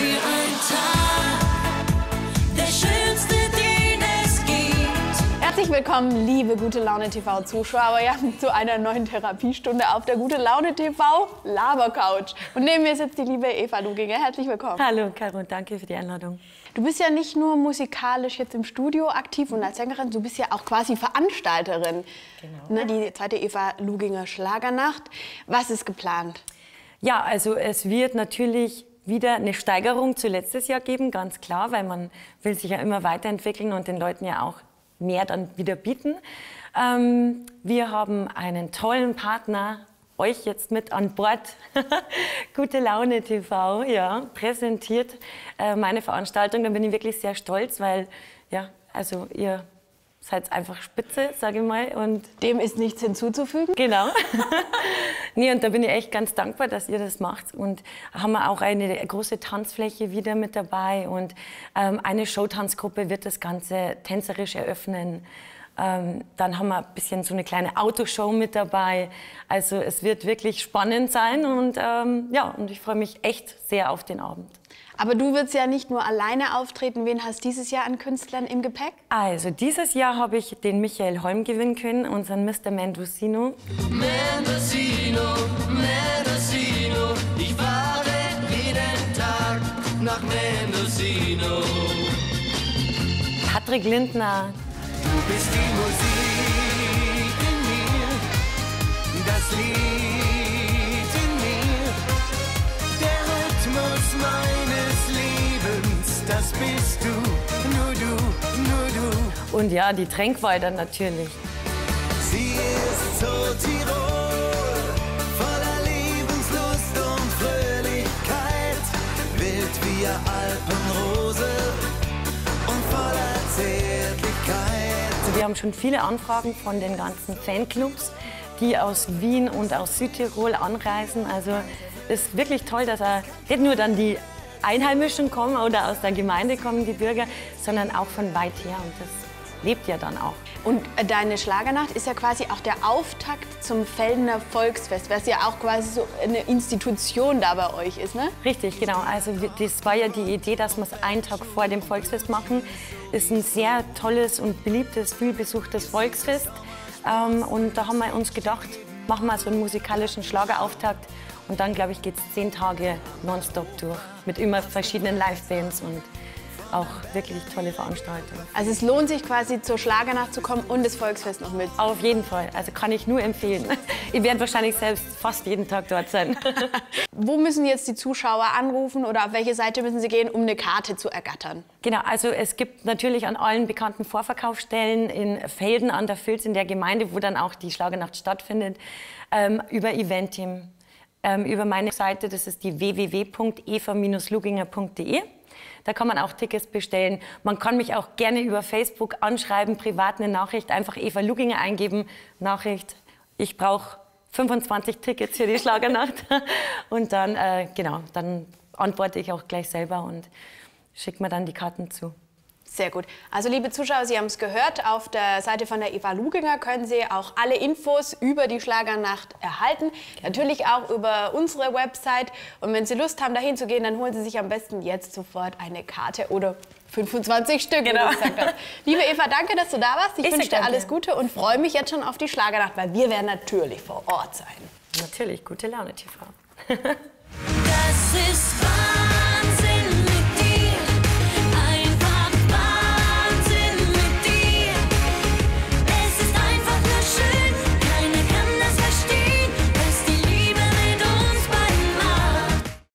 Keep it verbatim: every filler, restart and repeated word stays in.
für ein Tag, der schönste, den es gibt. Herzlich willkommen, liebe Gute Laune T V-Zuschauer, ja, zu einer neuen Therapiestunde auf der Gute Laune T V Labercouch. Und neben mir sitzt die liebe Eva Luginger. Herzlich willkommen. Hallo Caro, danke für die Einladung. Du bist ja nicht nur musikalisch jetzt im Studio aktiv und als Sängerin, du bist ja auch quasi Veranstalterin. Genau. Ne, die zweite Eva Luginger Schlagernacht. Was ist geplant? Ja, also es wird natürlich wieder eine Steigerung zu letztes Jahr geben, ganz klar, weil man will sich ja immer weiterentwickeln und den Leuten ja auch mehr dann wieder bieten. Ähm, wir haben einen tollen Partner, euch jetzt mit an Bord, Gute Laune T V, ja, präsentiert äh, meine Veranstaltung. Da bin ich wirklich sehr stolz, weil, ja, also ihr seid einfach spitze, sage ich mal. Und dem ist nichts hinzuzufügen. Genau. Nee, und da bin ich echt ganz dankbar, dass ihr das macht. Und haben wir auch eine große Tanzfläche wieder mit dabei. Und ähm, eine Showtanzgruppe wird das Ganze tänzerisch eröffnen. Ähm, dann haben wir ein bisschen so eine kleine Autoshow mit dabei. Also es wird wirklich spannend sein. Und ähm, ja, und ich freue mich echt sehr auf den Abend. Aber du wirst ja nicht nur alleine auftreten. Wen hast du dieses Jahr an Künstlern im Gepäck? Also dieses Jahr habe ich den Michael Holm gewinnen können, unseren Mister Mendocino. Mendocino, Mendocino, ich fahre jeden Tag nach Mendocino. Patrick Lindner. Du bist die Musik in mir, das Lied in mir, der Rhythmus meines Lebens, das bist du, nur du, nur du. Und ja, die Tränkwalder natürlich. Sie ist so Tirol, voller Lebenslust und Fröhlichkeit, wild wie eine Alpenrose und voller Zärtlichkeit. Also wir haben schon viele Anfragen von den ganzen Fanclubs, die aus Wien und aus Südtirol anreisen. Also ist wirklich toll, dass auch nicht nur dann die Einheimischen kommen oder aus der Gemeinde kommen, die Bürger, sondern auch von weit her. Und das lebt ja dann auch. Und deine Schlagernacht ist ja quasi auch der Auftakt zum Feldner Volksfest, was ja auch quasi so eine Institution da bei euch ist, ne? Richtig, genau. Also das war ja die Idee, dass wir es einen Tag vor dem Volksfest machen. Ist ein sehr tolles und beliebtes, vielbesuchtes Volksfest. Ähm, und da haben wir uns gedacht, machen wir so einen musikalischen Schlagerauftakt. Und dann, glaube ich, geht es zehn Tage nonstop durch. Mit immer verschiedenen Livebands und auch wirklich tolle Veranstaltungen. Also es lohnt sich quasi zur Schlagernacht zu kommen und das Volksfest noch mit. Auf jeden Fall. Also kann ich nur empfehlen. Ich werde wahrscheinlich selbst fast jeden Tag dort sein. Wo müssen jetzt die Zuschauer anrufen oder auf welche Seite müssen sie gehen, um eine Karte zu ergattern? Genau, also es gibt natürlich an allen bekannten Vorverkaufsstellen in Velden an der Vils, in der Gemeinde, wo dann auch die Schlagernacht stattfindet, ähm, über Eventim, ähm, über meine Seite, das ist die w w w punkt eva Bindestrich luginger punkt de. Da kann man auch Tickets bestellen. Man kann mich auch gerne über Facebook anschreiben, privat eine Nachricht, einfach Eva Luginger eingeben, Nachricht, ich brauche fünfundzwanzig Tickets für die Schlagernacht. Und dann, äh, genau, dann antworte ich auch gleich selber und schicke mir dann die Karten zu. Sehr gut. Also liebe Zuschauer, Sie haben es gehört, auf der Seite von der Eva Luginger können Sie auch alle Infos über die Schlagernacht erhalten. Genau. Natürlich auch über unsere Website. Und wenn Sie Lust haben, dahin zu gehen, dann holen Sie sich am besten jetzt sofort eine Karte oder fünfundzwanzig Stück. Genau. Wie gesagt hast. Liebe Eva, danke, dass du da warst. Ich, ich wünsche dir alles Gute und freue mich jetzt schon auf die Schlagernacht, weil wir werden natürlich vor Ort sein. Natürlich, Gute Laune T V. Das ist wahr.